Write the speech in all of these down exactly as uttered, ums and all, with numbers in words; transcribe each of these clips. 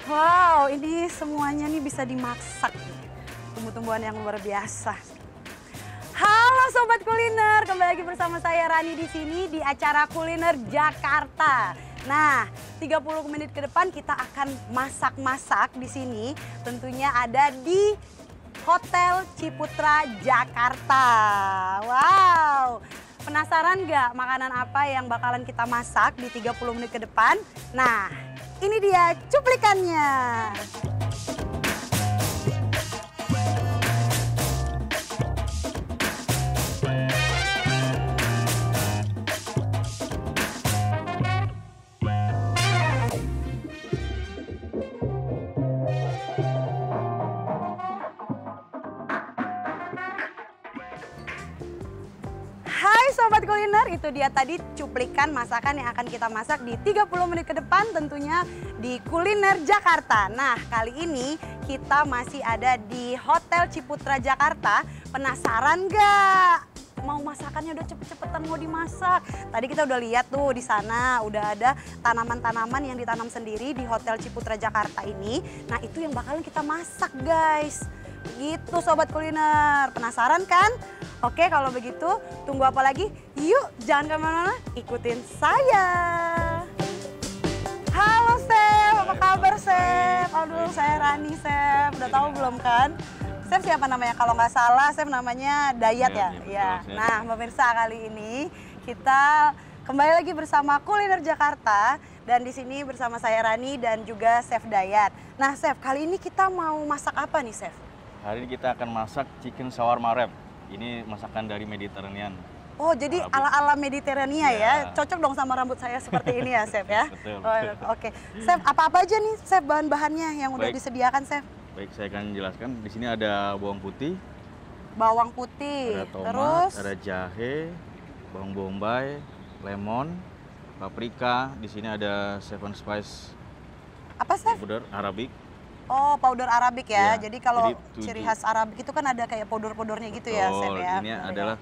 Wow, ini semuanya nih bisa dimasak. Tumbuh-tumbuhan yang luar biasa. Halo Sobat Kuliner, kembali lagi bersama saya Rani di sini di acara Kuliner Jakarta. Nah, tiga puluh menit ke depan kita akan masak-masak di sini. Tentunya ada di Hotel Ciputra Jakarta. Wow, penasaran nggak makanan apa yang bakalan kita masak di tiga puluh menit ke depan? Nah, ini dia cuplikannya. Hai Sobat Kuliner, itu dia tadi cuplikan masakan yang akan kita masak di tiga puluh menit ke depan tentunya di Kuliner Jakarta. Nah, kali ini kita masih ada di Hotel Ciputra Jakarta. Penasaran nggak? Mau masakannya udah cepet-cepetan mau dimasak. Tadi kita udah lihat tuh di sana udah ada tanaman-tanaman yang ditanam sendiri di Hotel Ciputra Jakarta ini. Nah, itu yang bakalan kita masak, guys. Gitu Sobat Kuliner, penasaran kan? Oke, kalau begitu tunggu apa lagi? Yuk, jangan kemana-mana, ikutin saya. Halo Chef, apa kabar Chef? Aduh, saya Rani Chef, udah tahu belum kan? Chef siapa namanya? Kalau nggak salah, Chef namanya Dayat ya? Ya. Nah, pemirsa kali ini kita kembali lagi bersama Kuliner Jakarta dan di sini bersama saya Rani dan juga Chef Dayat. Nah, Chef kali ini kita mau masak apa nih, Chef? Hari ini kita akan masak chicken shawarma wrap. Ini masakan dari Mediterranean. Oh, jadi ala-ala Mediterania ya. ya. Cocok dong sama rambut saya seperti ini ya, Chef ya? Betul. Oh, Oke. Okay. Chef, apa-apa aja nih, Chef, bahan-bahannya yang udah Baik. disediakan, Chef? Baik, saya akan jelaskan. Di sini ada bawang putih. Bawang putih. Ada tomat, terus ada jahe, bawang bombay, lemon, paprika. Di sini ada seven spice apa, Chef? powder Arabic. Oh, powder Arabic ya. Ya, jadi kalau jadi ciri tujuh. khas Arabic itu kan ada kayak powder-powdernya gitu ya, Chef ya. Ini Betul, adalah ya?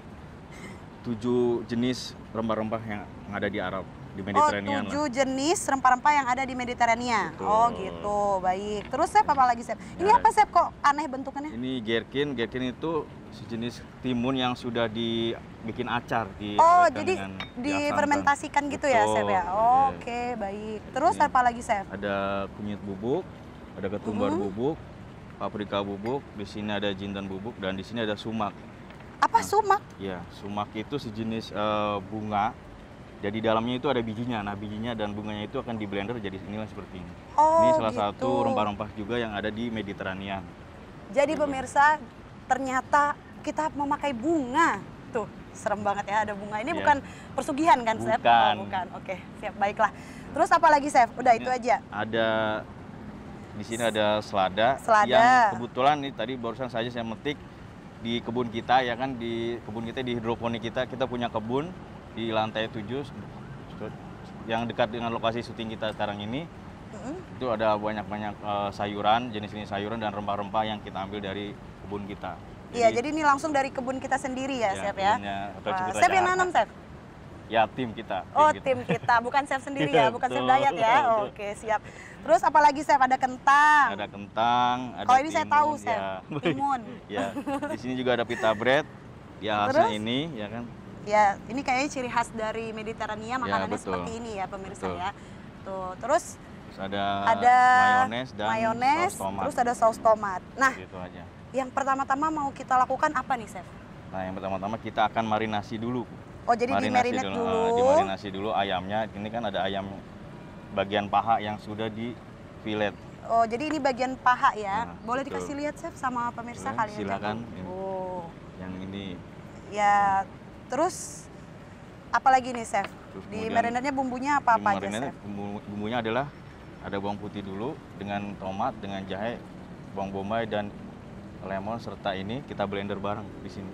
tujuh jenis rempah-rempah yang ada di Arab, di Oh, Mediterranean. tujuh lah. jenis rempah-rempah yang ada di Mediterania. Betul. Oh, gitu. Baik. Terus, Chef, apa lagi, Chef? Ini Ya, apa, Chef? Kok aneh bentukannya? Ini gherkin. Gherkin itu sejenis timun yang sudah dibikin acar. Di Oh, dengan jadi diasangkan. difermentasikan gitu ya, Chef ya? Betul. Oke, baik. Terus Ini apa lagi, Chef? Ada kunyit bubuk, ada ketumbar Mhm. bubuk, paprika bubuk, di sini ada jintan bubuk, dan di sini ada sumak. Apa sumak? Ya, sumak itu sejenis eh, bunga. Jadi dalamnya itu ada bijinya. Nah, bijinya dan bunganya itu akan di blender jadi inilah seperti ini. Oh, ini salah gitu. satu rempah-rempah juga yang ada di Mediterranean. Jadi Gitu. pemirsa, ternyata kita memakai bunga. Tuh, serem banget ya ada bunga. Ini Ya. bukan persugihan kan, Chef? Bukan. Oh, bukan. Oke, siap. Baiklah. Terus apa lagi, Chef? Udah Ini itu aja. Ada di sini ada selada, Selada. yang kebetulan nih tadi barusan saja saya metik di kebun kita ya kan, di kebun kita, di hidroponik kita. Kita punya kebun di lantai tujuh yang dekat dengan lokasi syuting kita sekarang ini. Mm-mm. Itu ada banyak-banyak eh, sayuran, jenis-jenis sayuran dan rempah-rempah yang kita ambil dari kebun kita. Iya, jadi ini langsung dari kebun kita sendiri ya, ya, Chef ya? kebunnya Hotel Wah, Ciputra Chef yang Jakarta. nanam, Chef? Ya, tim kita. Oh, kita. tim kita, bukan Chef sendiri ya, bukan Chef Betul, Dayat ya. betul. Oke, siap. Terus apa lagi, Chef? Ada kentang. Ada kentang, ada Kalau ini saya tahu, timun, Chef. ya. Timun. Ya, di sini juga ada pita bread. Ya, khasnya Terus? ini, ya kan. Ya, ini kayaknya ciri khas dari Mediterania, makanannya betul. seperti ini ya, pemirsa Betul. ya. Tuh, terus Terus ada, ada mayones dan mayones, saus tomat. terus ada saus tomat. Nah, Gitu aja. yang pertama-tama mau kita lakukan apa nih, Chef? Nah, yang pertama-tama kita akan marinasi dulu. Oh, jadi di marinate eh, dulu. dimarinasi dulu ayamnya. Ini kan ada ayam bagian paha yang sudah di fillet. Oh, jadi ini bagian paha ya. Nah, Boleh betul. dikasih lihat, Chef, sama pemirsa Boleh, kali aja. silakan. tuh. Oh. Yang ini Ya, terus apa lagi nih, Chef? Terus Di kemudian marinade bumbunya apa-apa aja, dimarinate, Chef? bumbu, bumbunya adalah ada bawang putih dulu dengan tomat, dengan jahe, bawang bombay dan lemon serta ini kita blender bareng di sini.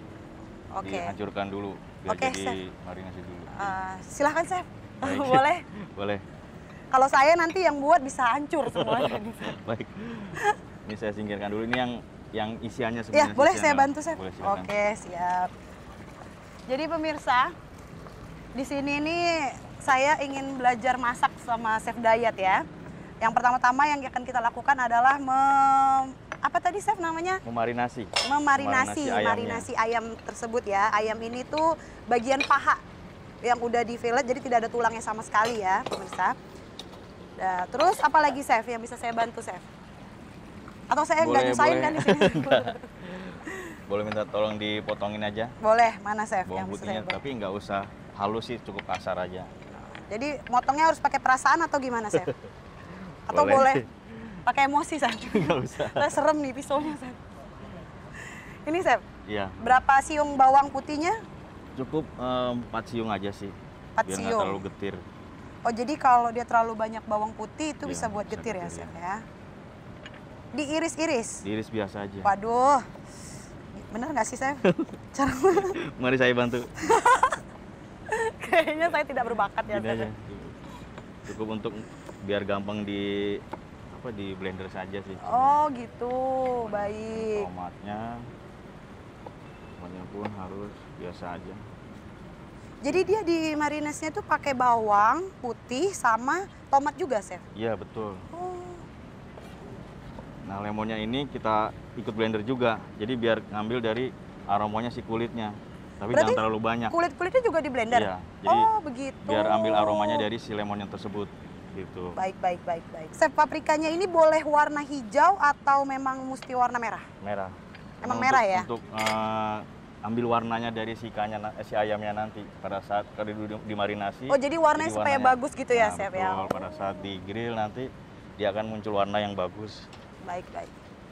Oke. Dihancurkan dulu biar Oke, jadi Chef. marinasi dulu. Uh, silahkan, Chef. Baik. Boleh? Boleh. Kalau saya nanti yang buat bisa hancur semuanya nih, Chef. Baik. Ini saya singkirkan dulu. Ini yang yang isiannya Ya, sebenarnya. boleh isiannya. saya bantu, Chef? Boleh, silakan. Oke, siap. Jadi pemirsa, di sini nih saya ingin belajar masak sama Chef Dayat ya. Yang pertama-tama yang akan kita lakukan adalah mem... apa tadi chef namanya? Memarinasi. Memarinasi, Memarinasi marinasi ayam tersebut ya. Ayam ini tuh bagian paha yang udah di fillet, jadi tidak ada tulangnya sama sekali ya, pemirsa. Nah, terus apa lagi chef yang bisa saya bantu chef? Atau saya nggak nyusahin kan di sini? Boleh minta tolong dipotongin aja. Boleh, mana chef Bawang yang bisa putihnya, saya bantu? tapi nggak usah halus sih, cukup kasar aja. Jadi motongnya harus pakai perasaan atau gimana chef? Atau boleh, Boleh. pakai emosi chef? Nggak usah. Saya serem nih pisaunya chef. Ini chef, Iya, berapa siung bawang putihnya? cukup eh, empat siung aja sih. Empat Biar nggak siung. terlalu getir. Oh jadi kalau dia terlalu banyak bawang putih itu Iya, bisa buat bisa getir ya getir, chef ya? Diiris-iris? Diiris biasa aja. Waduh, bener nggak sih chef? Cara Mari saya bantu. kayaknya saya tidak berbakat ya Gini chef. aja. Cukup untuk biar gampang di apa di blender saja sih. Oh gitu, baik. Tomatnya, tomatnya pun harus biasa aja. Jadi dia di marinasinya tuh pakai bawang putih sama tomat juga chef? Iya betul. Oh, Nah lemonnya ini kita ikut blender juga. Jadi biar ngambil dari aromanya si kulitnya. Tapi Berarti jangan terlalu banyak. kulit-kulitnya juga di blender? Iya. Jadi Oh begitu. biar ambil aromanya dari si lemon yang tersebut. Gitu. Baik, baik, baik, baik. Chef, paprikanya ini boleh warna hijau atau memang mesti warna merah? Merah. Emang Untuk- merah ya? Untuk eh, ambil warnanya dari si ikannya, na- eh, si ayamnya nanti pada saat kalau di- dimarinasi. Oh jadi warnanya jadi supaya warnanya- bagus gitu ya Nah, chef betul. ya? Pada saat di grill nanti dia akan muncul warna yang bagus. Baik, baik.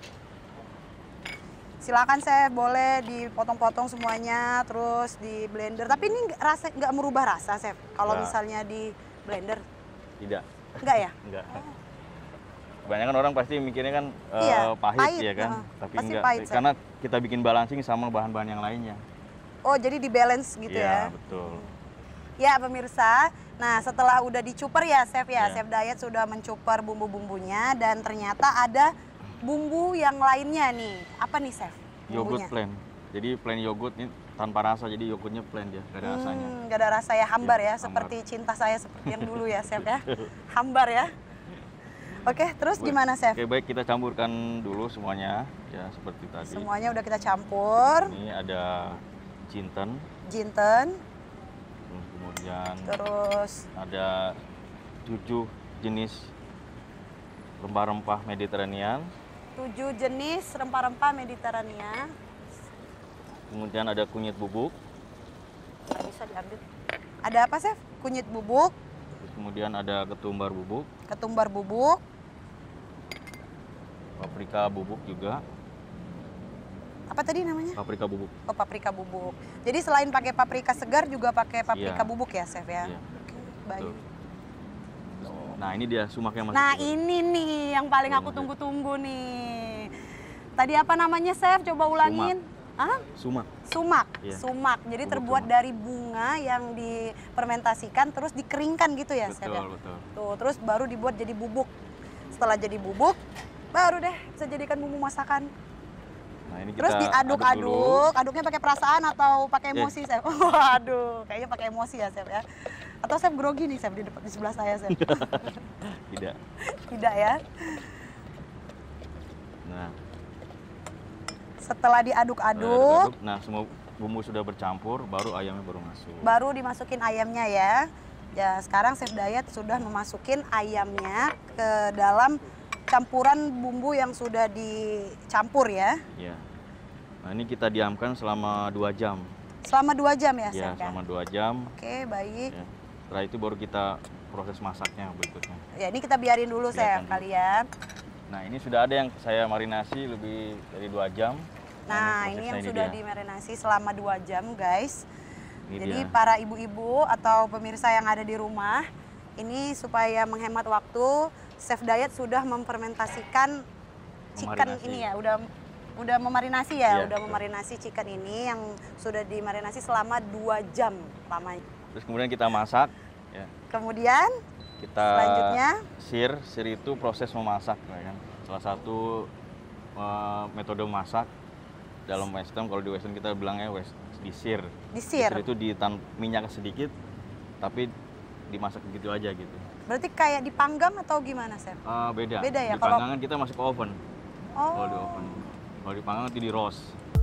Silakan chef, boleh dipotong-potong semuanya, terus di blender. Tapi ini nggak rasa nggak merubah rasa chef. Kalau Nggak. misalnya di blender, Tidak. enggak ya? Enggak. Kebanyakan orang pasti mikirnya kan eh, Iya, pahit, pahit, ya kan, heeh. tapi Pasti enggak. pahit, Seth. Karena kita bikin balancing sama bahan-bahan yang lainnya. Oh jadi di balance gitu Iya, ya? betul. Ya pemirsa, nah setelah udah dicuper ya chef ya, Iya. chef Dayat sudah mencuper bumbu-bumbunya dan ternyata ada bumbu yang lainnya nih. Apa nih chef? Yogurt Bumbunya? plain. Jadi plain yogurt ini tanpa rasa, jadi yogurtnya plain dia, gak ada rasanya. Hmm, gak ada rasa ya, hambar Iya, ya, hambar. seperti cinta saya seperti yang dulu ya chef ya, hambar ya. Oke, terus gimana chef? Oke, baik kita campurkan dulu semuanya, ya seperti tadi. Semuanya udah kita campur, Ini ada jinten, jinten, kemudian terus ada tujuh jenis rempah-rempah Mediterranean, tujuh jenis rempah-rempah Mediterania. kemudian ada kunyit bubuk, Nggak bisa diambil. Ada apa chef? Kunyit bubuk, terus kemudian ada ketumbar bubuk, ketumbar bubuk, paprika bubuk juga, apa tadi namanya? paprika bubuk. Oh, paprika bubuk. Jadi selain pakai paprika segar juga pakai paprika Iya. bubuk ya chef ya? Iya. Oke, baik. Betul. Nah ini dia sumaknya masuk. Nah dulu. ini nih yang paling aku Iya. tunggu-tunggu nih. Tadi apa namanya chef? Coba ulangin. Ah? Sumak. Sumak. Iya. Sumak. Jadi Bubuk terbuat sumak. dari bunga yang difermentasikan terus dikeringkan gitu ya chef ya? Betul, betul. Tuh, terus baru dibuat jadi bubuk. Setelah jadi bubuk, baru deh bisa jadikan bumbu masakan. Nah ini Terus kita aduk dulu. diaduk-aduk, aduknya pakai perasaan atau pakai Eh. emosi chef? Waduh, kayaknya pakai emosi ya chef ya. Atau chef grogi nih chef di depan di sebelah saya chef. Tidak. Tidak ya. Nah, Setelah Nah, diaduk-aduk, aduk-aduk. Nah, semua bumbu sudah bercampur, baru ayamnya baru masuk. baru dimasukin ayamnya ya. Ya, sekarang Chef Dayat sudah memasukin ayamnya ke dalam campuran bumbu yang sudah dicampur ya. Ya. Nah, ini kita diamkan selama dua jam. Selama dua jam ya, Ya, Chef ya? selama dua jam. Oke, baik. Ya. Setelah itu baru kita proses masaknya berikutnya. Ya, ini kita biarin dulu, Chef, Biarkan dulu. kalian. Nah, ini sudah ada yang saya marinasi lebih dari dua jam. Nah, ini prosesnya yang sudah dia. dimarinasi selama dua jam, guys. Ini Jadi dia. para ibu-ibu atau pemirsa yang ada di rumah, ini supaya menghemat waktu, Chef Dayat sudah memfermentasikan chicken Memarinasi. ini ya, udah udah memarinasi ya, Iya, udah betul. memarinasi chicken ini yang sudah dimarinasi selama dua jam lamanya. Terus kemudian kita masak. Ya. Kemudian Kita selanjutnya sir, sir itu proses memasak, ya kan. Salah satu eh, metode masak dalam western. Kalau di western kita bilangnya west disir. disir. Disir itu ditan minyak sedikit, tapi dimasak begitu aja gitu. Berarti kayak dipanggang atau gimana, Chef? Uh, beda. Beda ya, Di kalau- panggangan kita masuk ke oven. Oh. Kalau di oven. Kalau di panggangan itu di roast.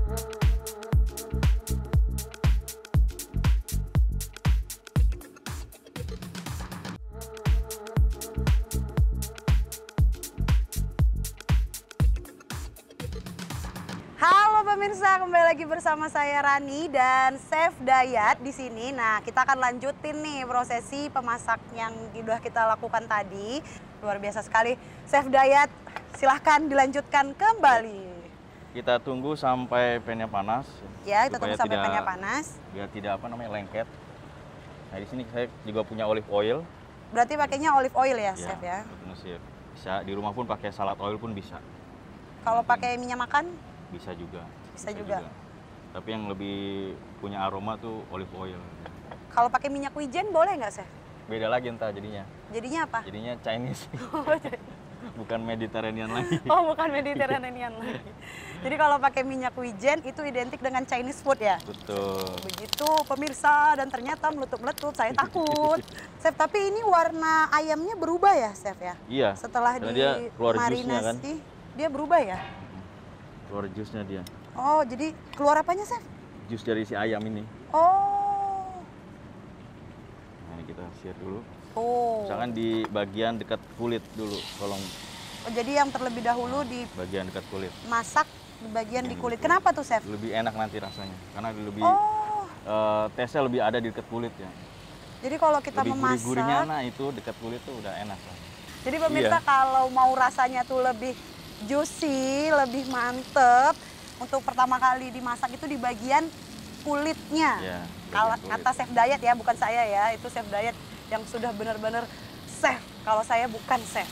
Halo pemirsa, kembali lagi bersama saya Rani dan Chef Dayat di sini. Nah, kita akan lanjutin nih prosesi pemasak yang sudah kita lakukan tadi. Luar biasa sekali. Chef Dayat, silahkan dilanjutkan kembali. Kita tunggu sampai pannya panas. Ya, kita tunggu supaya sampai tidak- pannya panas. Biar tidak apa namanya lengket. Nah, di sini saya juga punya olive oil. Berarti pakainya olive oil ya, Chef ya? betul, Chef. Bisa di rumah pun pakai salad oil pun bisa. Kalau pakai minyak makan? Bisa juga. Bisa juga. Tapi yang lebih punya aroma tuh olive oil. Kalau pakai minyak wijen boleh nggak, Chef? Beda lagi entah jadinya. Jadinya apa? Jadinya Chinese. Oh, jadi- Bukan Mediterranean lagi. oh, bukan Mediterranean lagi. Jadi kalau pakai minyak wijen itu identik dengan Chinese food ya? Betul. Begitu pemirsa, dan ternyata meletup-meletup, saya takut. Chef, tapi ini warna ayamnya berubah ya, Chef ya? Iya. Setelah karena dia keluar jusnya kan. dimarinasi, dia berubah ya? Keluar jusnya dia. Oh, jadi keluar apanya, Chef? Jus dari si ayam ini. Oh. Nah, ini kita share dulu. Oh. Misalkan di bagian dekat kulit dulu, tolong Oh, jadi yang terlebih dahulu bagian dekat kulit. dimasak di bagian di Yang kulit. di kulit. Kenapa tuh, Chef? Lebih enak nanti rasanya. Karena lebih Oh. eh, tesnya lebih ada di dekat kulit ya. Jadi kalau kita Lebih memasak, gurih-gurihnya, nah itu dekat kulit tuh udah enak. jadi pemirsa Iya. kalau mau rasanya tuh lebih juicy, lebih mantep, untuk pertama kali dimasak itu di bagian kulitnya. Iya, Kalau bagian kulit. kata Chef Dayat ya, bukan saya ya, itu Chef Dayat yang sudah benar-benar chef. Kalau saya bukan chef.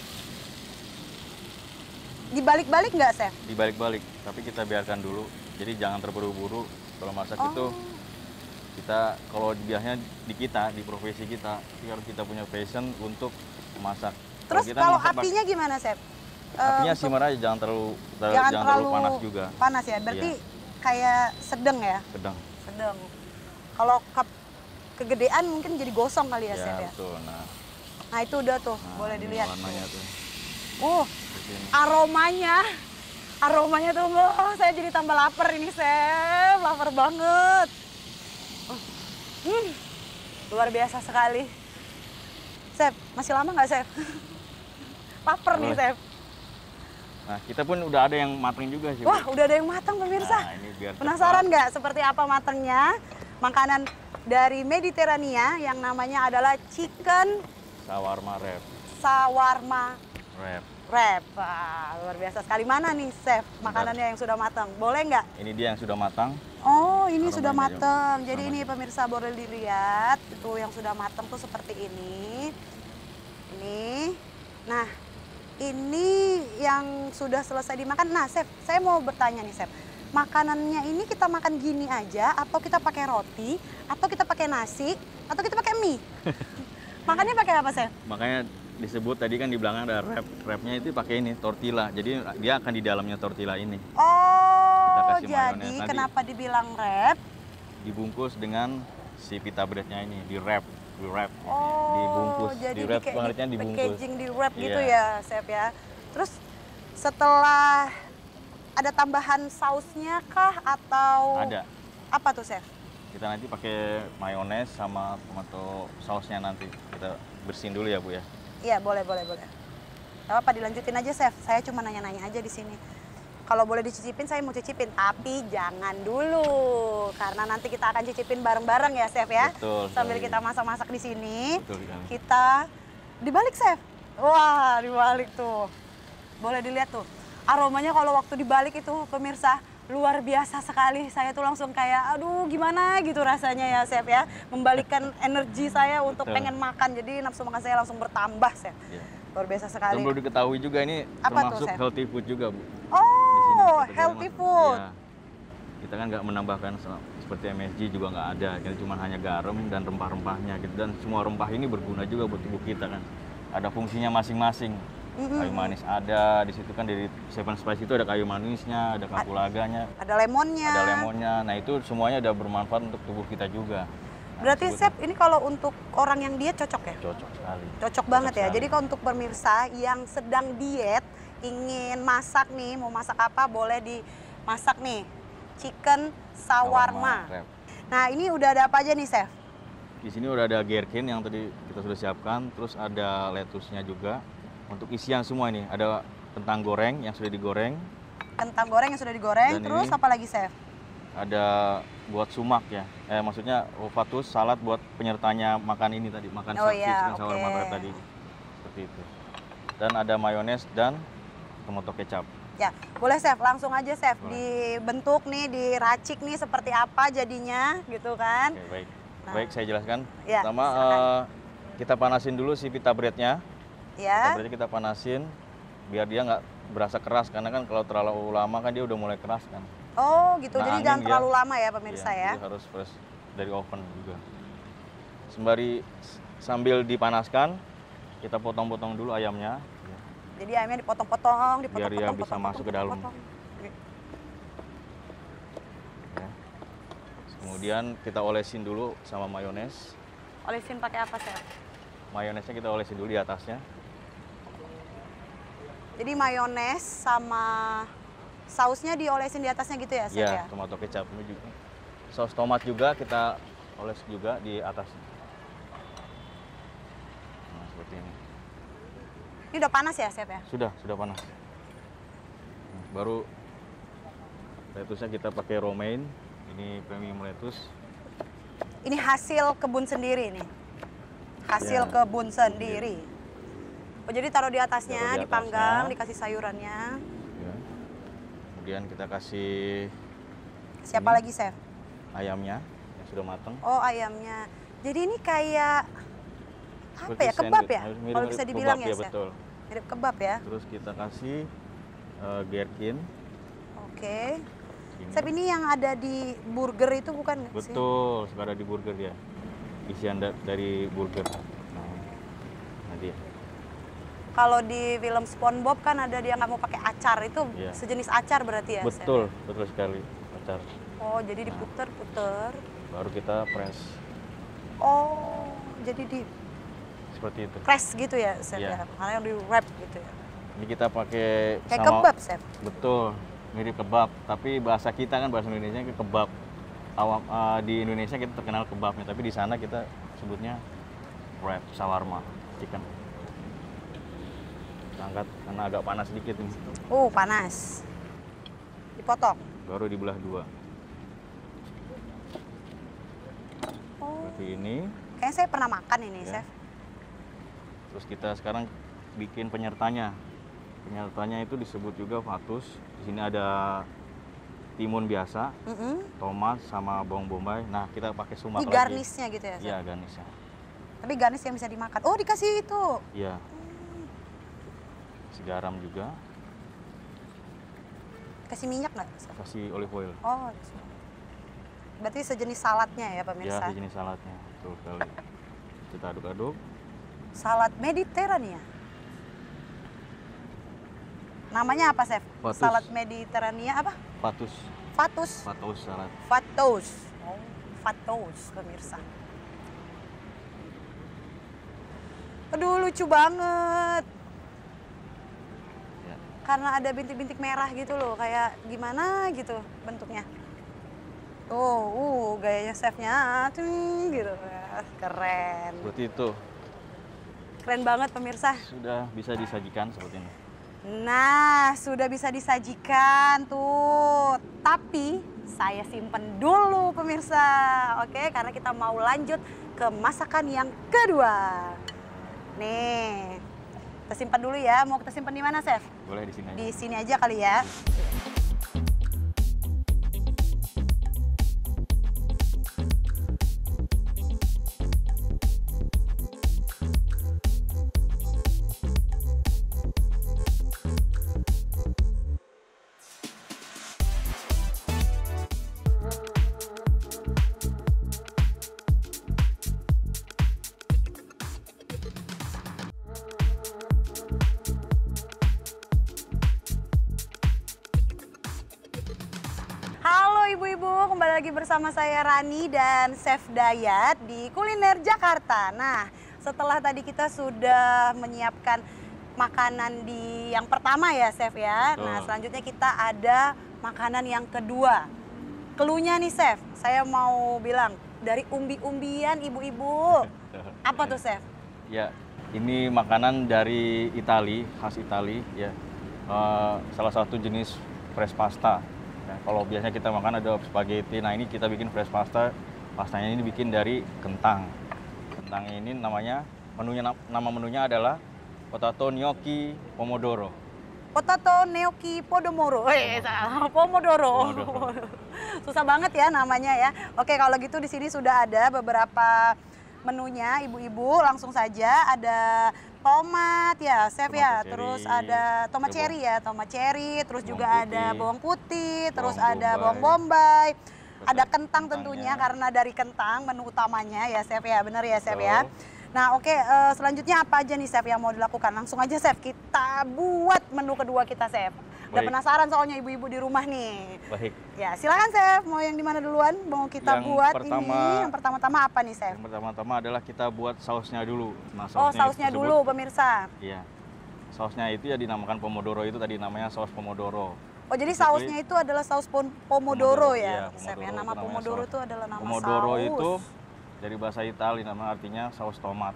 Dibalik-balik nggak, Chef? Dibalik-balik, tapi kita biarkan dulu. Jadi jangan terburu-buru kalau masak Oh. itu. Kita kalau biasanya di kita, di profesi kita, itu harus kita punya passion untuk memasak. Terus kita kalau masak, apinya gimana, Chef? Eh, apinya untuk- simmer aja, jangan terlalu ter- jangan, jangan terlalu, terlalu panas juga. Panas ya, berarti kayak sedang ya? Sedang. Sedang. Kalau ke- kegedean mungkin jadi gosong kali ya, Ya, Chef ya? betul. Nah, Nah itu udah tuh, nah, boleh ini dilihat. warnanya tuh. Uh, Di sini. aromanya, aromanya tuh, wah, saya jadi tambah lapar ini, Chef, lapar banget. Hmm, luar biasa sekali. Chef, masih lama nggak, Chef? Lapar nih, Boleh. Chef. Nah, kita pun udah ada yang matang juga sih. Bu. Wah, udah ada yang matang, pemirsa. Nah, ini biar Penasaran nggak seperti apa matangnya? Makanan dari Mediterania yang namanya adalah chicken cepat. Shawarma wrap. shawarma Wrap. wrap. Wah, luar biasa sekali. Mana nih, Chef, makanannya yang sudah matang? Boleh nggak? Ini dia yang sudah matang. Oh, ini Aromanya sudah aja. matang. Jadi Sama ini aja. pemirsa boleh dilihat, itu yang sudah matang tuh seperti ini. Ini. Nah, ini yang sudah selesai dimakan. Nah, Chef, saya mau bertanya nih, Chef. Makanannya ini kita makan gini aja, atau kita pakai roti, atau kita pakai nasi, atau kita pakai mie? Makannya pakai apa, Chef? Makanya disebut tadi kan di belakang ada wrap. Wrapnya itu pakai ini tortilla. Jadi dia akan di dalamnya tortilla ini. Oh, kasih jadi mayones. Nanti- kenapa dibilang wrap? Dibungkus dengan si pita breadnya ini, di wrap, di wrap. Oh, dibungkus, jadi di wrap kayak pengertian di dibungkus. packaging di wrap gitu Iya. ya, Chef ya. Terus setelah ada tambahan sausnya kah atau Ada. apa tuh, Chef? Kita nanti pakai mayones sama tomato sausnya nanti. Kita bersihin dulu ya, Bu ya. Iya, boleh, boleh, boleh. Gak apa-apa, dilanjutin aja, Chef. Saya cuma nanya-nanya aja di sini. Kalau boleh dicicipin, saya mau cicipin. Tapi jangan dulu, karena nanti kita akan cicipin bareng-bareng ya, Chef ya. Betul Sambil sekali. kita masak-masak di sini, Betul sekali. kita dibalik, Chef. Wah, dibalik tuh. Boleh dilihat tuh. Aromanya kalau waktu dibalik itu, pemirsa, luar biasa sekali. Saya tuh langsung kayak, aduh gimana gitu rasanya ya, Chef ya. Membalikkan energi saya untuk Betul. pengen makan. Jadi nafsu makan saya langsung bertambah, Chef. Iya. Luar biasa Dan sekali. perlu diketahui juga ini Apa tuh, termasuk Chef? healthy food juga, Bu. Di sini Oh, kita healthy masuk- food. Iya. Kita kan nggak menambahkan se- seperti M S G juga nggak ada. Kita cuma hanya garam dan rempah-rempahnya gitu. Dan semua rempah ini berguna juga buat tubuh kita kan. Ada fungsinya masing-masing. Mm-mm. Kayu manis ada, di situ kan dari Seven Spice itu ada kayu manisnya, ada kapulaganya, Ada lemonnya. ada lemonnya. Nah itu semuanya udah bermanfaat untuk tubuh kita juga. Berarti sebutnya. Chef, ini kalau untuk orang yang diet cocok ya? Cocok sekali. Cocok banget ya. sekali. Jadi kalau untuk pemirsa yang sedang diet, ingin masak nih, mau masak apa boleh dimasak nih. Chicken shawarma. Shawarma, Nah, ini udah ada apa aja nih, Chef? Di sini udah ada gherkin yang tadi kita sudah siapkan, terus ada lettuce-nya juga. Untuk isian semua ini, ada kentang goreng yang sudah digoreng. Kentang goreng yang sudah digoreng, Dan terus ini- apa lagi, Chef? Ada buat sumak ya, eh maksudnya fatus salad buat penyertanya makan ini tadi, makan Oh sa- iya, chicken shawarma oke. wrap tadi, seperti itu. Dan ada mayones dan tomato kecap. Ya, boleh Chef, langsung aja Chef, Boleh. dibentuk nih, diracik nih seperti apa jadinya, gitu kan? Oke, baik, Nah. baik saya jelaskan. Ya, Pertama silakan. eh, kita panasin dulu si pita breadnya, pita Ya, breadnya kita panasin biar dia nggak berasa keras, karena kan kalau terlalu lama kan dia udah mulai keras kan. oh gitu, Nah, jadi angin jangan dia- terlalu lama ya pemirsa Iya, ya. jadi harus fresh dari oven juga. Sembari sambil dipanaskan, kita potong-potong dulu ayamnya. Jadi ayamnya dipotong-potong, dipotong-potong, Biar dia bisa potong-potong, masuk ke dalam. potong-potong. Ya. Kemudian kita olesin dulu sama mayones. Olesin pakai apa Chef? Mayonesnya kita olesin dulu di atasnya. Jadi mayones sama sausnya diolesin di atasnya gitu ya Chef ya? Ya, tomato kecap ini juga. Saus tomat juga kita oles juga di atasnya. Nah, seperti ini. Ini udah panas ya Chef ya? Sudah, sudah panas. Nah, baru lettuce-nya kita pakai romaine. Ini premium lettuce. Ini hasil kebun sendiri nih. Hasil Ya, kebun sendiri. Oh, jadi taruh di atasnya, Taruh di dipanggang, atasnya. dikasih sayurannya. Ya. Kemudian kita kasih Siapa Ini. lagi Chef? ayamnya yang sudah matang. Oh ayamnya. Jadi ini kayak apa Seperti ya, kebab sandwich. ya? Harus Kalau mirip-mirip bisa dibilang kebab, ya, ya Chef? betul. Mirip kebab ya? Terus kita kasih eh, gherkin. Oke. Ini. Chef, ini yang ada di burger itu bukan nggak sih? Betul, suka ada di burger ya. Isian da- dari burger. Nah, nah dia. Kalau di film SpongeBob kan ada dia nggak mau pakai acar, itu Iya. sejenis acar berarti ya? Chef? Betul, betul sekali. Pacar. Oh, jadi diputer-puter. Baru kita press Oh, jadi di seperti itu. press gitu ya, Chef Iya. ya? Karena yang di wrap gitu ya? Ini kita pakai Kayak sama kebab, Chef? Betul, mirip kebab. Tapi bahasa kita kan bahasa Indonesia ke kebab. Awam, eh, di Indonesia kita terkenal kebabnya, tapi di sana kita sebutnya wrap shawarma chicken. Kita angkat karena agak panas sedikit ini. Oh, panas. Dipotong. Baru dibelah dua. Oh, Seperti ini. kayaknya saya pernah makan ini, Ya. Chef. Terus kita sekarang bikin penyertanya. Penyertanya itu disebut juga fatus. Di sini ada timun biasa, Mm-mm. tomat sama bawang bombay. Nah, kita pakai sumak Ini lagi. garnisnya gitu ya, Chef? Iya, garnisnya. Tapi garnis yang bisa dimakan. Oh, dikasih itu. Iya. Kasih garam juga, Kasih minyak nggak, Chef? kasih olive oil. Oh, berarti sejenis saladnya ya Ya, pemirsa? di jenis saladnya. Betul sekali. Kita aduk-aduk. Salad Mediterania. Namanya apa, Chef? Fatus. Salad Mediterania apa? Fatus. Fatus. Fatus salad. Fatos. Oh, fatos pemirsa. Aduh, lucu banget. Ya. Karena ada bintik-bintik merah gitu loh, kayak gimana gitu bentuknya. Oh, uh, gayanya chefnya, tuh gitu. Keren. Seperti itu. Keren banget pemirsa. Sudah bisa disajikan seperti ini. Nah, sudah bisa disajikan tuh. Tapi saya simpen dulu pemirsa. Oke, karena kita mau lanjut ke masakan yang kedua. Nih. Kita simpan dulu ya. Mau kita simpan di mana, Chef? Boleh di sini aja. Di sini aja kali ya. lagi bersama saya Rani dan Chef Dayat di Kuliner Jakarta. Nah, setelah tadi kita sudah menyiapkan makanan di yang pertama ya, Chef ya. Betul. Nah, selanjutnya kita ada makanan yang kedua. Keluhnya nih, Chef, saya mau bilang dari umbi-umbian ibu-ibu. Apa tuh, Chef? Ya, ini makanan dari Itali, khas Itali ya. Uh, salah satu jenis fresh pasta. Ya, kalau biasanya kita makan ada spaghetti, nah ini kita bikin fresh pasta. Pastanya ini bikin dari kentang. Kentang ini namanya, menunya nama menunya adalah potato gnocchi pomodoro. Potato gnocchi pomodoro. Eh, salah, pomodoro. Pomodoro. Susah banget ya namanya ya. Oke, kalau gitu di sini sudah ada beberapa menunya ibu-ibu, langsung saja ada tomat ya, Chef ya. Tomat Terus cherry, ada tomat ada cherry ya, tomat cherry, terus bawang juga putih, ada bawang putih, terus bawang ada bombay, bawang bombay. terus Ada ada kentang kentangnya. tentunya karena dari kentang menu utamanya ya, Chef ya. Benar ya, Chef Betul. ya. Nah, oke, eh, selanjutnya apa aja nih, Chef, yang mau dilakukan? Langsung aja, Chef, kita buat menu kedua kita, Chef. Udah Baik. penasaran soalnya ibu-ibu di rumah nih. Baik. Ya, silakan, Chef. Mau yang di mana duluan? Mau kita Yang buat pertama- ini. Yang pertama-tama apa nih, Chef? Yang pertama-tama adalah kita buat sausnya dulu. Nah, Oh, sausnya tersebut- dulu, pemirsa. Iya. Sausnya itu ya dinamakan pomodoro, itu tadi namanya saus pomodoro. Oh, jadi Basically, sausnya itu adalah saus pom- pomodoro Pomodoro, ya, iya, Chef ya. pomodoro Nama itu namanya pomodoro saus. itu adalah nama Pomodoro saus. itu dari bahasa Itali, nama artinya saus tomat.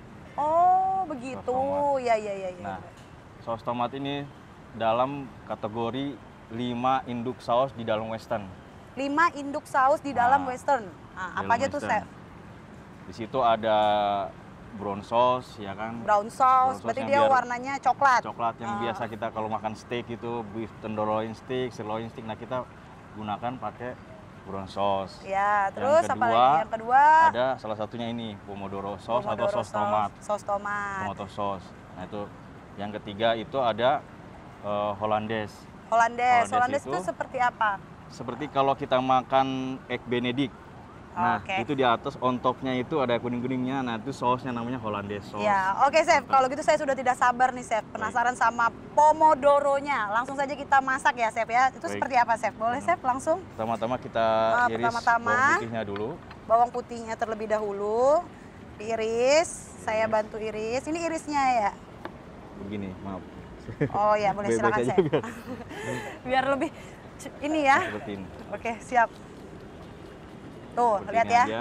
Oh, begitu. tomat. Ya, ya, ya, ya. Nah, saus tomat ini dalam kategori lima induk saus di dalam western. Lima induk saus di dalam Nah, western. Nah, apa dalam aja tuh, western. Chef? Di situ ada brown sauce, ya kan? Brown sauce, Brown berarti sauce-nya dia biar warnanya coklat. Coklat yang Ah. biasa kita kalau makan steak itu beef tenderloin steak, sirloin steak. Nah, kita gunakan pakai brown sauce. Ya, Yang terus apa kedua, lagi? Yang kedua, Ada salah satunya ini pomodoro sauce atau pomodoro saus tomat, Saus tomat. tomato sauce. Nah, itu yang ketiga itu ada eh, Hollandaise. Hollandaise. Hollandaise Hollandaise itu itu- seperti apa? Seperti kalau kita makan egg benedict. Nah, Oke. itu di atas on top-nya itu ada kuning-kuningnya. Nah, itu sausnya namanya Hollandaise sauce. Ya, oke, Chef. Kalau gitu saya sudah tidak sabar nih, Chef. Penasaran sama pomodoronya. Langsung saja kita masak ya, Chef ya. Itu Baik. seperti apa, Chef? Boleh, Chef? Langsung. Pertama-tama kita Ah, iris pertama-tama. bawang putihnya dulu. Bawang putihnya terlebih dahulu. Diiris. Saya bantu iris. Ini irisnya ya? Begini, maaf. Oh ya, boleh Baik-baik silakan, aja Chef. biar- Biar lebih c- ini ya. Seperti ini. Oke, siap. Tuh, Seperti lihat ini ya. aja.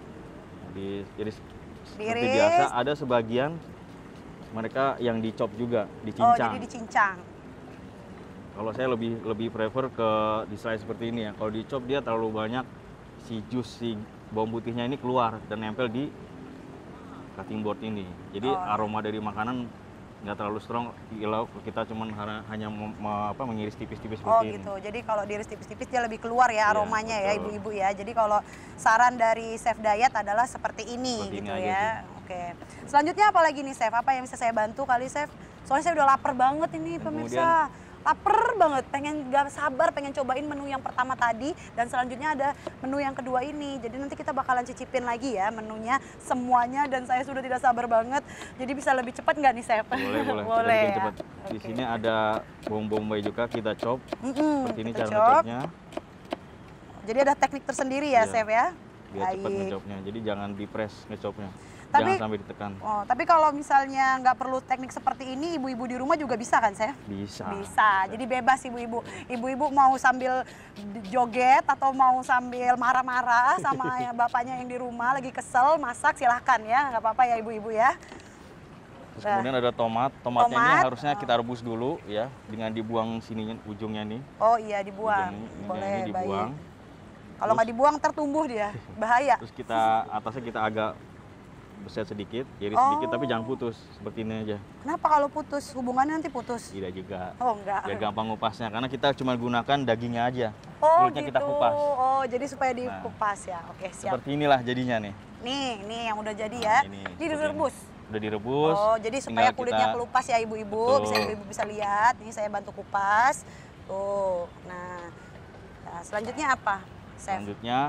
Diiris seperti Diiris. biasa. Ada sebagian mereka yang dicop juga, Oh, dicincang. jadi dicincang. Kalau saya lebih lebih prefer ke di slice seperti ini ya. Kalau dicop dia terlalu banyak si jus si bawang putihnya ini keluar dan nempel di cutting board ini. Jadi Oh. aroma dari makanan nggak terlalu strong. Kalau kita cuman hara- hanya mem- me- apa, mengiris tipis-tipis Oh seperti gitu, ini. jadi kalau diiris tipis-tipis dia lebih keluar ya Iya, aromanya ya betul. ibu-ibu ya. Jadi kalau saran dari Chef Dayat adalah seperti ini Seperti gitu ini aja ya. Oke. Selanjutnya apa lagi nih, Chef? Apa yang bisa saya bantu kali, Chef? Soalnya saya udah lapar banget ini pemirsa. Lapar banget, pengen gak sabar pengen cobain menu yang pertama tadi dan selanjutnya ada menu yang kedua ini. Jadi nanti kita bakalan cicipin lagi ya menunya semuanya dan saya sudah tidak sabar banget. Jadi bisa lebih cepat nggak nih, Chef? Boleh, boleh. Kita Boleh bikin ya? cepat. Di Oke. sini ada bawang bombay juga kita chop. Mm-mm, Seperti ini kita cara chop. ngechopnya. Jadi ada teknik tersendiri ya, Iya. Chef ya? Biar cepat Baik. ngechopnya. Jadi jangan di press ngechopnya. Tapi- Jangan sampai ditekan. Oh, tapi kalau misalnya nggak perlu teknik seperti ini, ibu-ibu di rumah juga bisa kan, Chef? Bisa. Bisa. Jadi bebas ibu-ibu. Ibu-ibu mau sambil joget atau mau sambil marah-marah sama ya bapaknya yang di rumah lagi kesel masak silahkan ya, nggak apa-apa ya ibu-ibu ya. Terus Nah. kemudian ada tomat. Tomatnya ini Tomat. harusnya kita rebus dulu ya, dengan dibuang sininya ujungnya nih. Oh iya dibuang. Ujung ini, Boleh, ini dibuang. baik. Kalau nggak dibuang tertumbuh dia, bahaya. Terus kita atasnya kita agak beset sedikit, iris Oh. sedikit tapi jangan putus, seperti ini aja. Kenapa kalau putus? Hubungannya nanti putus? Tidak juga. Oh enggak. Biar gampang ngupasnya, karena kita cuma gunakan dagingnya aja. Oh Kulitnya gitu. kita kupas. Oh jadi supaya Nah. dikupas ya. Oke siap. Seperti inilah jadinya nih. Nih, nih yang udah jadi Nah, ya. ini Ini seperti direbus. Udah direbus. Oh, jadi supaya tinggal kulitnya kita- kelupas ya ibu-ibu. Betul. Bisa ibu-ibu bisa lihat. Ini saya bantu kupas. Tuh. Nah, nah selanjutnya apa, Chef? Selanjutnya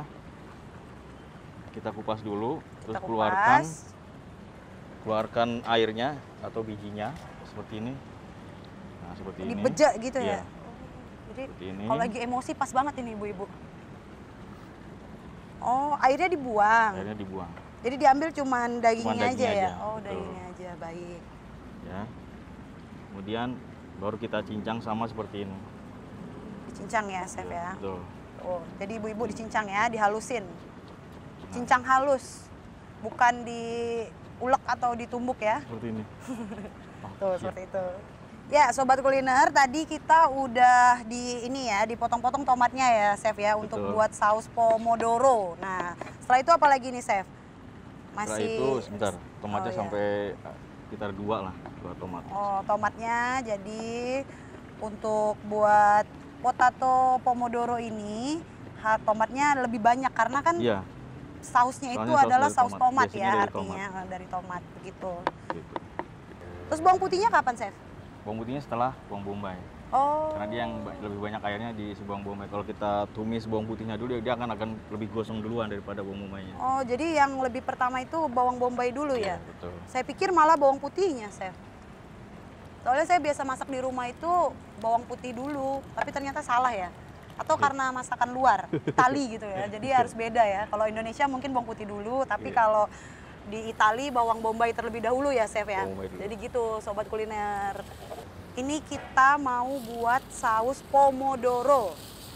kita kupas dulu, Kita terus kupas. keluarkan keluarkan airnya atau bijinya seperti ini. Nah, seperti ini. Dibejek gitu ya. Iya. Jadi Seperti ini. kalau lagi emosi pas banget ini ibu-ibu. Oh, airnya dibuang. Airnya dibuang. Jadi diambil cuman dagingnya Cuman aja dagingnya ya? aja, Oh, betul. dagingnya aja, baik. Ya. Kemudian baru kita cincang sama seperti ini. Dicincang ya, Chef ya? Betul. Oh, jadi ibu-ibu dicincang ya, dihalusin. Cincang halus, bukan diulek atau ditumbuk ya? Seperti ini. Oh, Tuh, iya. seperti itu. Ya, sobat kuliner, tadi kita udah di ini ya, dipotong-potong tomatnya ya, Chef ya, untuk Betul. buat saus pomodoro. Nah, setelah itu apa lagi nih, Chef? Setelah itu sebentar, Oh, tomatnya ya. sampai eh, sekitar dua lah, dua tomat. Oh, tomatnya jadi untuk buat potato pomodoro ini, ha- tomatnya lebih banyak karena kan Iya, sausnya itu Soalnya saus adalah dari saus tomat. tomat Biasanya ya, dari artinya eh, dari tomat begitu. gitu. Terus bawang putihnya kapan, Chef? Bawang putihnya setelah bawang bombay. Oh. Karena dia yang ba- lebih banyak airnya di si bawang bombay. Kalau kita tumis bawang putihnya dulu, dia- dia akan akan lebih gosong duluan daripada bawang bombaynya. Oh, jadi yang lebih pertama itu bawang bombay dulu ya? Iya, betul. Saya pikir malah bawang putihnya, Chef. Soalnya saya biasa masak di rumah itu bawang putih dulu, tapi ternyata salah ya. Atau Iya. karena masakan luar, Itali gitu ya. Jadi harus beda ya. Kalau Indonesia mungkin bawang putih dulu, tapi Iya. kalau di Itali bawang bombay terlebih dahulu ya, Chef ya. Bawang bombay dulu. Jadi gitu, sobat kuliner. Ini kita mau buat saus pomodoro.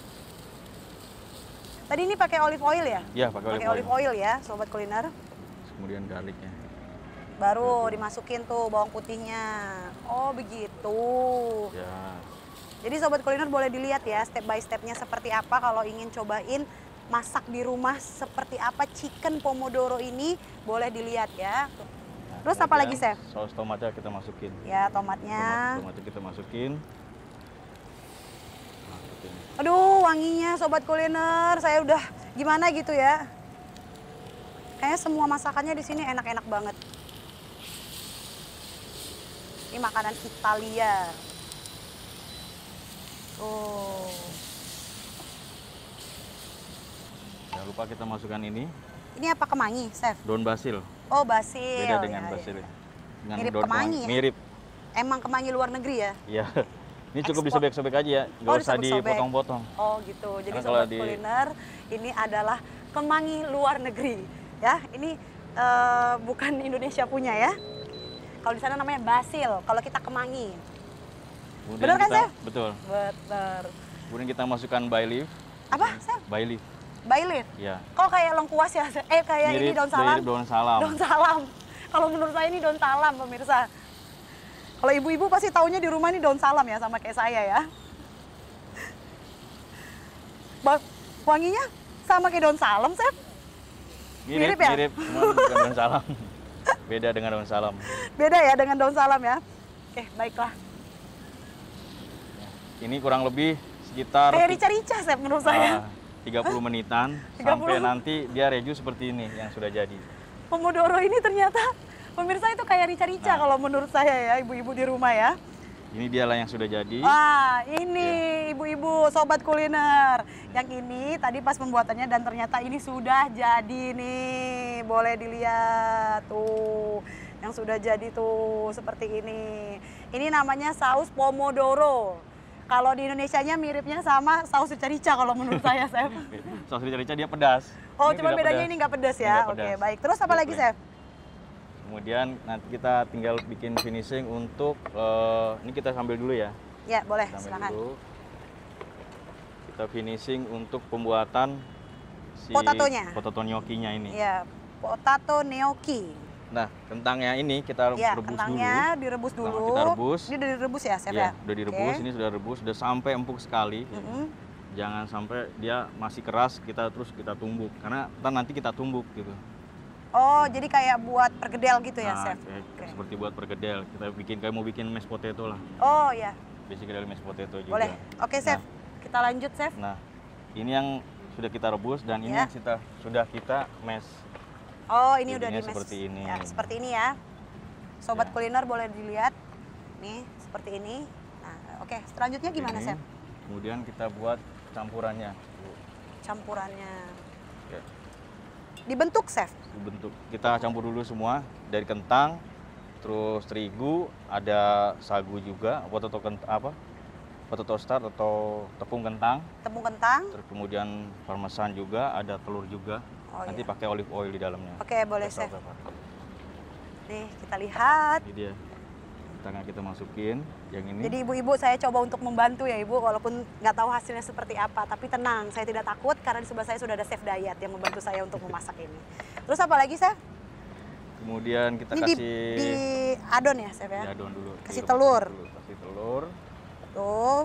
Tadi ini pakai olive oil ya? Iya, pakai olive oil. olive oil ya, sobat kuliner. Kemudian garlicnya. Baru dimasukin tuh bawang putihnya. Oh, begitu. Ya, Jadi sobat kuliner boleh dilihat ya step by stepnya seperti apa kalau ingin cobain masak di rumah seperti apa chicken pomodoro ini, boleh dilihat ya. Terus apa lagi, kemudian Chef? Saus tomatnya kita masukin. Ya, tomatnya. Tomat, tomatnya kita masukin. Nah, seperti ini. Aduh, wanginya sobat kuliner. Saya udah gimana gitu ya. Kayaknya semua masakannya di sini enak-enak banget. Ini makanan Italia. Oh. Jangan lupa kita masukkan ini, Ini apa kemangi, Chef? daun basil. Oh, basil. Beda dengan Ya, basil. ya. Dengan Mirip daun kemangi ya? Mirip. Emang kemangi luar negeri ya? Iya. Ini cukup Ekspor. disobek-sobek aja ya, nggak Oh, usah disobek-sobek. dipotong-potong. Oh gitu. Jadi Karena kalau sobat di- kuliner ini adalah kemangi luar negeri. Ya, ini eh, bukan Indonesia punya ya. Kalau di sana namanya basil, kalau kita kemangi. Kemudian Bener kan, kita, Chef? betul. Betul. Kemudian kita masukkan bay leaf. Apa, Chef? Bay leaf, Bay leaf. ya. Kok kayak lengkuas ya? Chef? Eh, kayak ini daun salam. mirip daun salam. Daun salam. Kalau menurut saya ini daun salam, pemirsa. Kalau ibu-ibu pasti taunya di rumah ini daun salam ya, sama kayak saya ya. Ba- Wanginya sama kayak daun salam, Chef. Mirip, mirip ya? mirip, cuma bukan daun salam. Beda dengan daun salam. Beda ya dengan daun salam ya. Oke, baiklah. Ini kurang lebih sekitar Kayak rica-rica, Chef, menurut saya. ah, tiga puluh menitan tiga puluh? sampai nanti dia reju seperti ini yang sudah jadi. Pomodoro ini ternyata pemirsa itu kayak rica-rica Nah. kalau menurut saya ya, ibu-ibu di rumah ya. Ini dialah yang sudah jadi. Wah, ini Iya. ibu-ibu sobat kuliner. Yang ini tadi pas pembuatannya dan ternyata ini sudah jadi nih. Boleh dilihat tuh. Yang sudah jadi tuh seperti ini. Ini namanya saus pomodoro. Kalau di Indonesianya miripnya sama saus rica-rica kalau menurut saya, Chef. Saus rica-rica dia pedas. Oh, Ini cuma tidak bedanya pedas. ini nggak pedas Ini ya. nggak Oke, pedas. baik. Terus apa Dia lagi, plain. Chef? Kemudian nanti kita tinggal bikin finishing untuk eh, ini kita sambil dulu ya. Ya, boleh, Sambil silakan. dulu. Kita finishing untuk pembuatan si Potatonya. potato gnocchi-nya ini. Ya, potato gnocchi. Nah, kentangnya ini kita Ya, rebus kentangnya dulu. direbus dulu. Pertama kita rebus. Ini udah direbus ya, Chef Ya, ya? udah direbus, Oke. ini sudah rebus, sudah sampai empuk sekali. Mm-mm. Jangan sampai dia masih keras, kita terus kita tumbuk. Karena ntar nanti kita tumbuk gitu. Oh, jadi kayak buat pergedel gitu ya, Nah, Chef? kayak- Oke. seperti buat perkedel. Kita bikin kayak mau bikin mashed potato lah. Oh, ya. Basically dari mashed potato juga. Boleh. Oke, Chef. Kita lanjut, Chef. Nah, ini yang sudah kita rebus dan ini Ya. yang kita sudah kita mash. Oh, ini udah Jadinya di seperti ini. Ya, seperti ini ya. Sobat Ya. kuliner boleh dilihat. Nih, seperti ini. Nah, oke. Selanjutnya gimana, Ini. Chef? Kemudian kita buat campurannya. Campurannya. Ya, Dibentuk, Chef? dibentuk. Kita campur dulu semua dari kentang, terus terigu, ada sagu juga, potato kent apa? potato starch atau tepung kentang. Tepung kentang. Terus kemudian parmesan juga, ada telur juga. Oh, Nanti iya. pakai olive oil di dalamnya. Oke, boleh Kita chef. coba. Nih, kita lihat. Ini dia. Tengah kita masukin yang ini. Jadi ibu-ibu saya coba untuk membantu ya ibu, walaupun nggak tahu hasilnya seperti apa. Tapi tenang, saya tidak takut karena di sebelah saya sudah ada chef Dayat yang membantu saya untuk memasak ini. Terus apa lagi chef? Kemudian kita Ini di, kasih di adon ya chef ya? diadon dulu. Kasih Dilepas telur. dulu. Kasih telur. Tuh.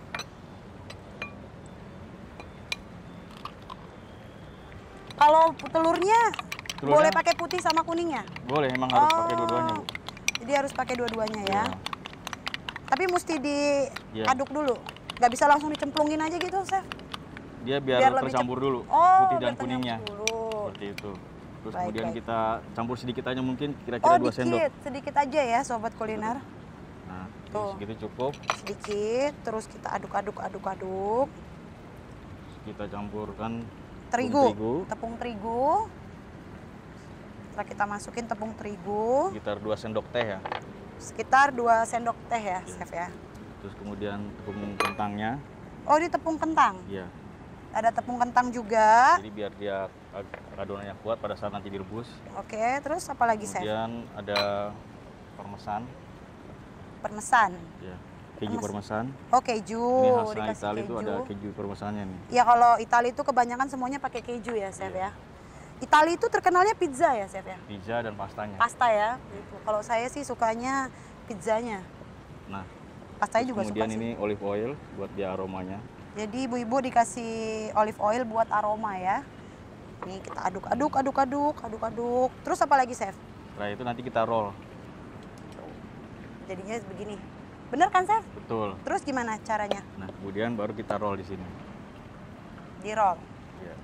Kalau telurnya, Telurnya? boleh pakai putih sama kuningnya? Boleh, emang harus Oh. pakai dua-duanya, Bu. Jadi harus pakai dua-duanya ya. Iya. Tapi mesti Iya. diaduk dulu. Nggak bisa langsung dicemplungin aja gitu, chef? Dia biar, Biar lebih tercampur cep- dulu, Oh, putih dan biar tercampur kuningnya. dulu. Seperti itu. Terus Baik, kemudian baik. kita campur sedikit aja, mungkin kira-kira Oh, dua dikit. sendok. Sedikit aja ya, sobat kuliner. Nah, Tuh. segitu cukup. Sedikit, terus kita aduk-aduk, aduk-aduk. Kita campurkan Terigu. terigu. Tepung terigu. Setelah kita masukin tepung terigu, Sekitar dua sendok teh ya. sekitar dua sendok teh ya, chef ya. Terus kemudian tepung kentangnya. Oh, ini tepung kentang. Iya. Ada tepung kentang juga. Jadi biar dia ag- adonannya kuat pada saat nanti direbus. Oke, terus apa lagi, chef? Kemudian ada parmesan. Parmesan. Ya. Keju Parmes- parmesan. Oh, keju. Ini khasnya Dikasih Italia itu keju. ada keju parmesannya nih. Ya, kalau Italia itu kebanyakan semuanya pakai keju ya, chef Iya. ya. Italia itu terkenalnya pizza ya, chef ya. Pizza dan pastanya. Pasta ya. Gitu. Kalau saya sih sukanya pizzanya. Nah, Pastanya terus juga kemudian suka sih. ini olive oil buat dia aromanya. Jadi ibu-ibu dikasih olive oil buat aroma ya. Nih kita aduk-aduk, aduk-aduk, aduk-aduk. Terus apa lagi, chef? Setelah itu nanti kita roll. Jadinya begini. Bener kan, chef? Betul. Terus gimana caranya? Nah, kemudian baru kita roll di sini. Di roll. Ya.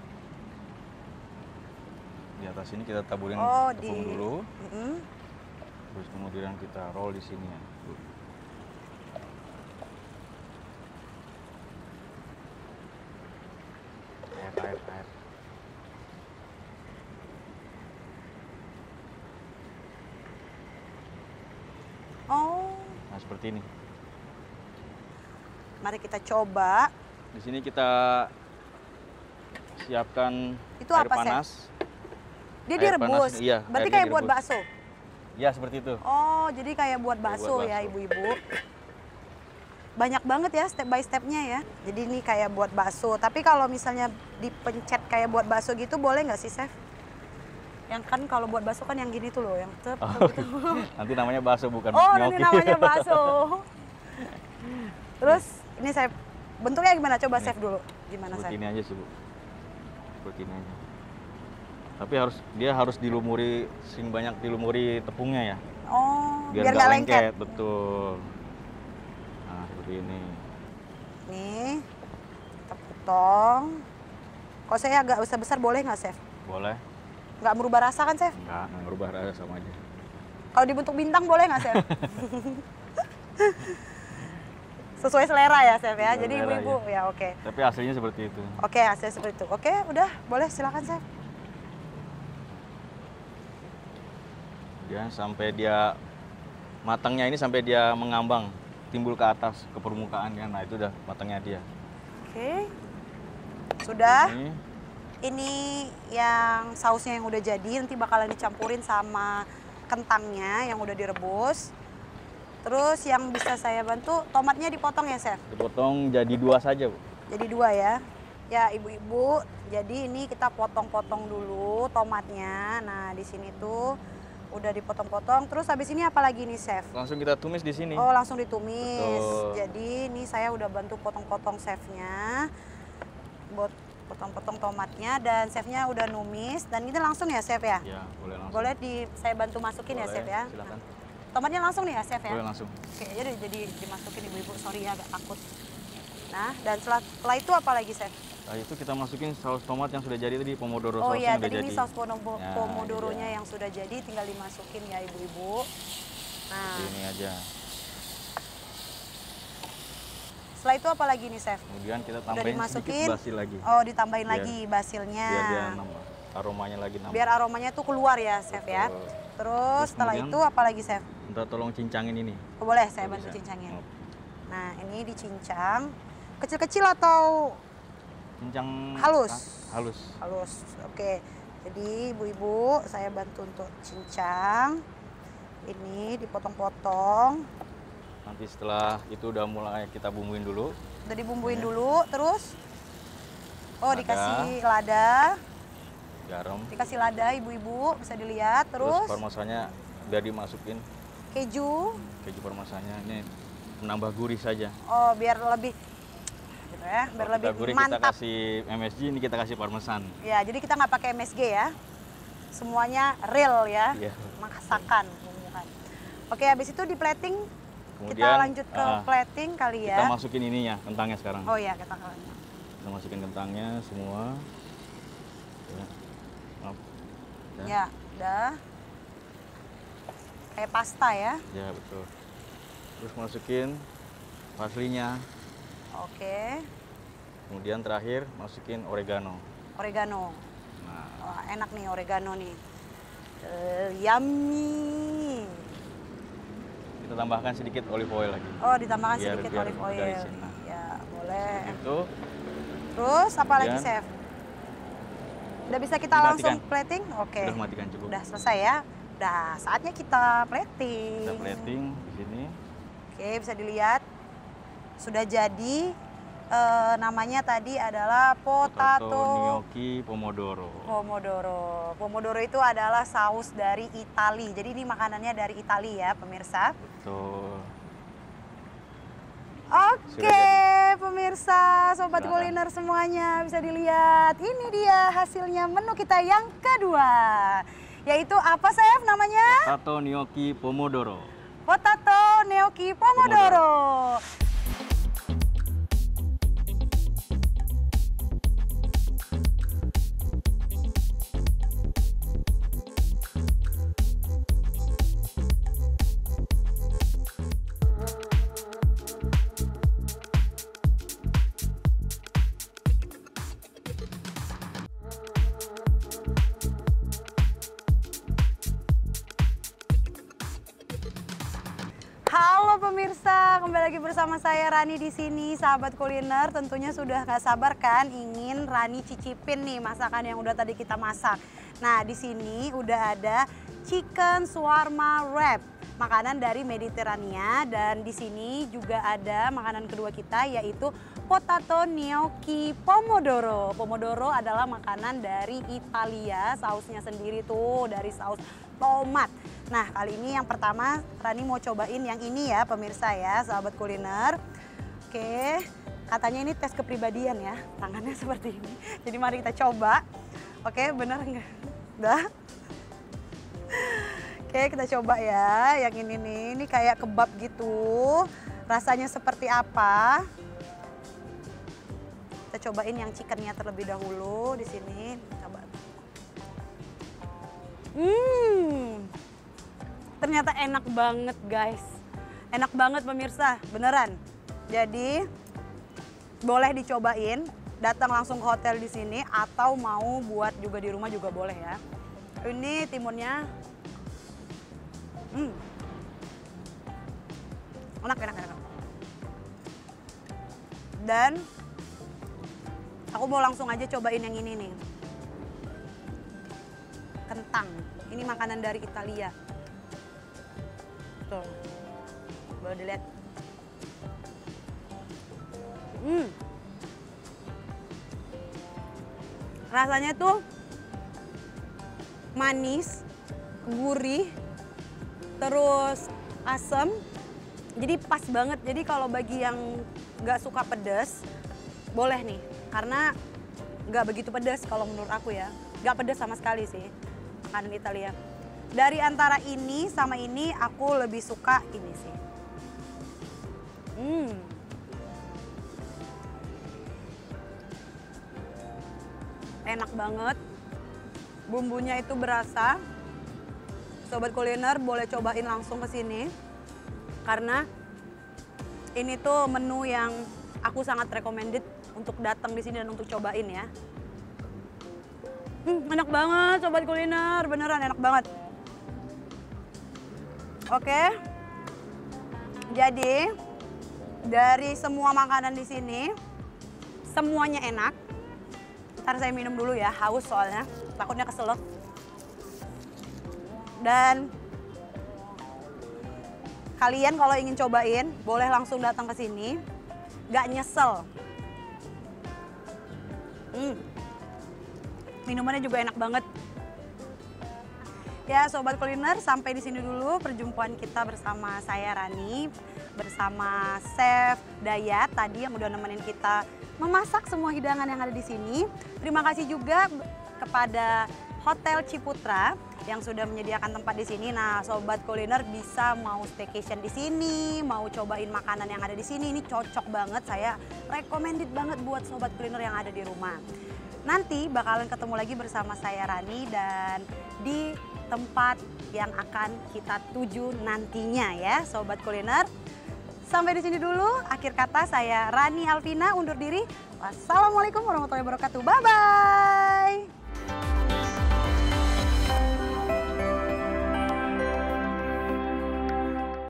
Di atas ini kita taburin Oh, tepung di dulu. Mm-mm. Terus kemudian kita roll di sini ya. Air, air, air. Oh, Nah, seperti ini. mari kita coba. Di sini kita siapkan Itu air apa, Chef? panas. Dia Air direbus. panas, iya, Berarti airnya kayak buat direbus. bakso. Ya, seperti itu. Oh, jadi kayak buat Kayak bakso buat ya, bakso. ibu-ibu. Banyak banget ya step by stepnya ya. Jadi ini kayak buat bakso. Tapi kalau misalnya dipencet kayak buat bakso gitu, boleh nggak sih, chef? Yang kan kalau buat bakso kan yang gini tuh loh, yang tep, Oh, gitu. nanti namanya bakso bukan Oh, gnocchi. ini namanya bakso. Terus ini saya bentuknya gimana? Coba Ini. chef dulu. Gimana, Seperti chef? ini aja sih, Bu. Seperti ini aja. Tapi harus dia harus dilumuri, sing banyak dilumuri tepungnya ya. Oh, Biar biar nggak nggak lengket. lengket, betul. Nah, seperti ini. Nih, kita potong. Kalau saya agak besar-besar boleh nggak, chef? Boleh? Nggak merubah rasa kan, chef? Enggak, nggak ngerubah rasa sama aja. Kalau dibentuk bintang boleh nggak, chef? Sesuai selera ya, chef ya. Sesuai Jadi selera, ibu-ibu ya, oke. Tapi aslinya seperti itu. Oke, hasilnya seperti itu. Oke, udah, boleh silakan, chef. Dia sampai dia matangnya ini sampai dia mengambang, timbul ke atas ke permukaan ya. Nah, itu udah matangnya dia. Oke. Sudah. Ini Ini yang sausnya yang udah jadi, nanti bakalan dicampurin sama kentangnya yang udah direbus. Terus yang bisa saya bantu, tomatnya dipotong ya, chef? dipotong jadi dua saja, Bu. Jadi dua ya. Ya, ibu-ibu, jadi ini kita potong-potong dulu tomatnya. Nah, di sini tuh udah dipotong-potong. Terus habis ini apa lagi nih, chef? Langsung kita tumis di sini. Oh, langsung ditumis. Betul. Jadi ini saya udah bantu potong-potong chefnya. Buat potong-potong tomatnya dan chefnya udah numis. Dan ini langsung ya, chef ya? Ya, boleh langsung. Boleh di saya bantu masukin ya, Boleh, chef ya? silakan. Nah, tomatnya langsung nih ya, chef ya? Boleh langsung. Oke, jadi jadi dimasukin ibu-ibu. Sorry ya, agak takut. Nah, dan setelah, setelah itu apa lagi, chef? Nah, itu kita masukin saus tomat yang sudah jadi tadi, pomodoro Oh sausnya iya, yang udah tadi jadi. ini saus pomo- Ya, pomodoronya iya. yang sudah jadi tinggal dimasukin ya ibu-ibu. Nah, Seperti ini aja. setelah itu apa lagi nih, chef? Kemudian kita Udah tambahin sedikit dimasukin. basil lagi. Oh, ditambahin Biar- lagi basilnya. Biar dia nambah aromanya lagi nambah. Biar aromanya tuh keluar ya, chef ya. Betul. Terus Terus setelah kemudian- itu apa lagi, chef? Minta tolong cincangin ini. Oh, boleh saya Kalau bantu bisa. cincangin. Oh. Nah, ini dicincang. Kecil-kecil atau cincang halus? Halus. Halus. Oke. Jadi ibu-ibu saya bantu untuk cincang. Ini dipotong-potong. Nanti setelah itu udah mulai kita bumbuin dulu. Udah dibumbuin Ini. dulu, terus oh Lada. dikasih lada. Garam. Dikasih lada ibu-ibu, bisa dilihat. Terus, Terus parmesannya udah dimasukin. Keju. Keju parmesannya ini menambah gurih saja. Oh, biar lebih gitu ya, biar Kalau lebih kita gurih, mantap. kita kasih M S G, ini kita kasih parmesan. Ya, jadi kita nggak pakai M S G ya. Semuanya real ya. Iya. Masakan, bumbukan. Oke, habis itu di plating. Kemudian Kita lanjut ke ah, plating kali ya. kita masukin ininya, kentangnya sekarang. Oh iya, kita kali. Kita masukin kentangnya semua. Ya. Maaf. Ya. Ya, udah. Kayak pasta ya. Ya, betul. Terus masukin parsley-nya. Oke. Kemudian terakhir masukin oregano. Oregano. Nah, Wah, enak nih oregano nih. Uh, yummy. kita tambahkan sedikit olive oil lagi. Oh, ditambahkan Biar- sedikit biar olive oil. berisi. Nah. Ya, boleh. Itu Terus apa lagi, Kemudian- Chef? Udah bisa kita Dimatikan. langsung plating? Oke. udah matikan cukup. Udah selesai ya. Udah saatnya kita plating. Kita plating di sini. Oke, bisa dilihat. Sudah jadi. Eh, namanya tadi adalah potato, Potato gnocchi pomodoro. pomodoro. Pomodoro itu adalah saus dari Itali. Jadi ini makanannya dari Itali ya, pemirsa. Betul. Oke, Sudah pemirsa, sobat Silakan. kuliner semuanya bisa dilihat. Ini dia hasilnya menu kita yang kedua. Yaitu apa, Chef, namanya? Potato gnocchi pomodoro. Potato gnocchi pomodoro. Halo pemirsa, kembali lagi bersama saya Rani di sini, sahabat kuliner. Tentunya sudah gak sabar kan ingin Rani cicipin nih masakan yang udah tadi kita masak. Nah, di sini udah ada chicken shawarma wrap, makanan dari Mediterania, dan di sini juga ada makanan kedua kita yaitu potato gnocchi pomodoro. Pomodoro adalah makanan dari Italia, sausnya sendiri tuh dari saus tomat. Nah, kali ini yang pertama Rani mau cobain yang ini ya pemirsa ya, sahabat kuliner. Oke, katanya ini tes kepribadian ya, tangannya seperti ini. Jadi mari kita coba. Oke, bener nggak? Udah? Oke, kita coba ya yang ini nih, ini kayak kebab gitu. Rasanya seperti apa? Kita cobain yang chickennya terlebih dahulu di sini. Coba. Hmm, ternyata enak banget guys, enak banget pemirsa, beneran. Jadi boleh dicobain, datang langsung ke hotel di sini atau mau buat juga di rumah juga boleh ya. Ini timunnya, hmm, enak enak enak. Dan aku mau langsung aja cobain yang ini nih. Kentang, ini makanan dari Italia. Tuh, boleh dilihat. Hmm, rasanya tuh manis, gurih, terus asam. Jadi pas banget. Jadi kalau bagi yang nggak suka pedas, boleh nih, karena nggak begitu pedas kalau menurut aku ya. Nggak pedas sama sekali sih. Makanan Italia. Dari antara ini sama ini aku lebih suka ini sih. Hmm. Enak banget. Bumbunya itu berasa. Sobat kuliner boleh cobain langsung ke sini. Karena ini tuh menu yang aku sangat recommended untuk datang di sini dan untuk cobain ya. Hmm, enak banget sobat kuliner, beneran enak banget. Oke, jadi Dari semua makanan di sini, semuanya enak. Ntar saya minum dulu ya, haus soalnya, takutnya keselak. Dan kalian kalau ingin cobain, boleh langsung datang ke sini, gak nyesel. Hmm. Minumannya juga enak banget. Ya Sobat Kuliner, sampai di sini dulu perjumpaan kita bersama saya Rani, bersama Chef Dayat tadi yang udah nemenin kita memasak semua hidangan yang ada di sini. Terima kasih juga kepada Hotel Ciputra yang sudah menyediakan tempat di sini. Nah, Sobat Kuliner bisa mau staycation di sini, mau cobain makanan yang ada di sini, ini cocok banget. Saya recommended banget buat Sobat Kuliner yang ada di rumah. Nanti bakalan ketemu lagi bersama saya Rani dan di tempat yang akan kita tuju nantinya ya Sobat Kuliner. Sampai di sini dulu, akhir kata saya Rani Alvina undur diri. Wassalamualaikum warahmatullahi wabarakatuh. Bye-bye.